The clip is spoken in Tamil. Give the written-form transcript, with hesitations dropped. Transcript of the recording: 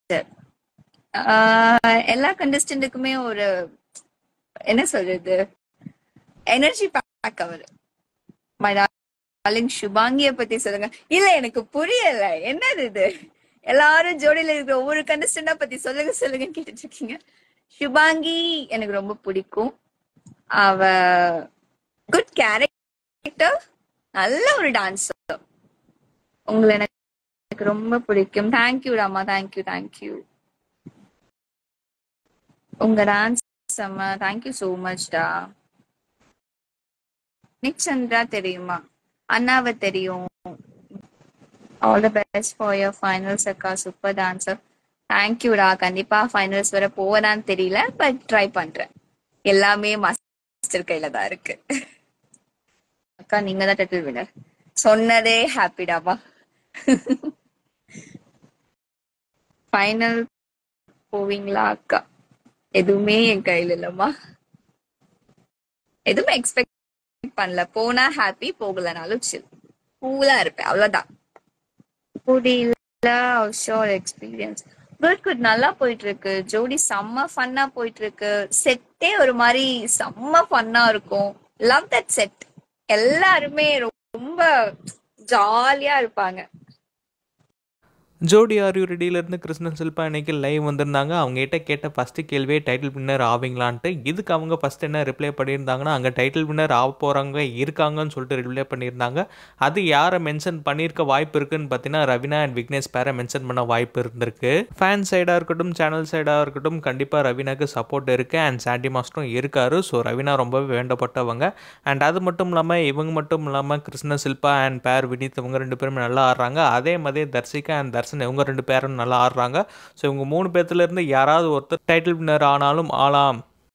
எல்லா கண்டஸ்டன்ட்டுக்குமே ஒரு என்ன சொல்றது எனர்ஜி பேக் அவர். மை டார்லிங் சுபாங்கிய பத்தி சொல்லுங்க. இல்ல எனக்கு புரியல, என்னது இது? எல்லாரும் ஜோடியில இருக்கிற ஒவ்வொரு கண்டஸ்டண்டா பத்தி சொல்லுங்க சொல்லுங்கன்னு கேட்டுட்டு இருக்கீங்க. சுபாங்கி எனக்கு ரொம்ப பிடிக்கும். அவ குட் கேரக்டர், நல்ல ஒரு டான்ஸர். உங்களை எனக்கு ரொம்ப பிடிக்கும். Thank you Rama, thank you thank you. உங்க டான்ஸ் செம்ம, தேங்க்யூ சோ மச் டா. நிக் சந்திரா தெரியுமா? அண்ணாவை தெரியும். All the best for your finals அக்கா, சூப்பர் டான்சர். தேங்க்யூடா. கண்டிப்பா ஃபைனல்ஸ் வர போவதான்னு தெரியல, பட் ட்ரை பண்றேன். எல்லாமே மாஸ்டர் கையில தான் இருக்கு. அக்கா நீங்க தான் டைட்டில் வினர் சொன்னதே ஹாப்பிடாமா. ஃபைனல் போவீங்களா அக்கா? எதுவுமே என் கையில இல்லம்மா, எதுவுமே எக்ஸ்பெக்ட் பண்ணல. போனா ஹாப்பி, போகலனாலும் சில், கூலா இருப்பேன், அவ்வளவுதான். புரியல. ஷோர் எக்ஸ்பீரியன்ஸ் குட் குட், நல்லா போயிட்டு இருக்கு. ஜோடி செம்ம ஃபன்னா போயிட்டு இருக்கு. செட்டே ஒரு மாதிரி செம்ம ஃபன்னா இருக்கும். Love that set. எல்லாருமே ரொம்ப ஜாலியா இருப்பாங்க. ஜோடி ஆர் யூ ரெடியிலேருந்து கிருஷ்ணன் சில்பா இன்னைக்கு லைவ் வந்திருந்தாங்க. அவங்ககிட்ட கேட்ட ஃபஸ்ட்டு கேள்வியே டைட்டில் வின்னர் ஆவீங்களான்ட்டு. இதுக்கு அவங்க ஃபஸ்ட் என்ன ரிப்ளை பண்ணியிருந்தாங்கன்னா, அங்கே டைட்டில் வின்னர் ஆக போகிறவங்க இருக்காங்கன்னு சொல்லிட்டு ரிப்ளை பண்ணியிருந்தாங்க. அது யாரை மென்ஷன் பண்ணியிருக்க வாய்ப்பு இருக்குன்னு பார்த்தீங்கன்னா, ரவினா அண்ட் விக்னேஷ் பேரை மென்ஷன் பண்ண வாய்ப்பு இருந்திருக்கு. ஃபேன் சைடாக இருக்கட்டும், சேனல் சைடாக இருக்கட்டும், கண்டிப்பாக ரவினாக்கு சப்போர்ட் இருக்குது அண்ட் சாண்டி மாஸ்டரும் இருக்காரு. ஸோ ரவினா ரொம்பவே வேண்டப்பட்டவங்க. அண்ட் அது மட்டும் இல்லாமல் இவங்க மட்டும் இல்லாமல் கிருஷ்ண சில்பா அண்ட் பேர் வினித் இவங்க 2 பேருமே நல்லா ஆடுறாங்க. அதே மாதிரி தர்சிகா அண்ட் தர்சன் இவங்க 2 பேரும் நல்லா ஆடுறாங்க. ஸோ இவங்க 3 பேர்த்துலேருந்து யாராவது ஒருத்தர் டைட்டில் வின்னர் ஆனாலும் ஆளாம்